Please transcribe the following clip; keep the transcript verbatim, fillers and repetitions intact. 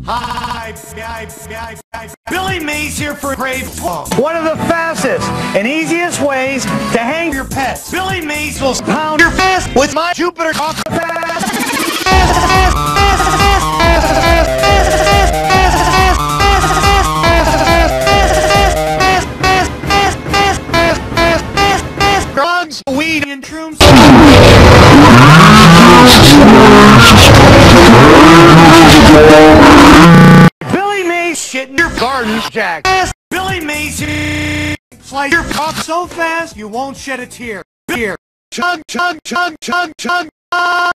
Hi, hi, hi, hi. Billy Mays here for Grave Talk. One of the fastest and easiest ways to hang your pets. Billy Mays will pound your fast with my Jupiter Coffee. Drugs, weed, and shrooms. Billy Mays shit in your garden, Jack. Billy Mays slice your cock so fast you won't shed a tear. Here. Chug, chug, chug, chug, chug.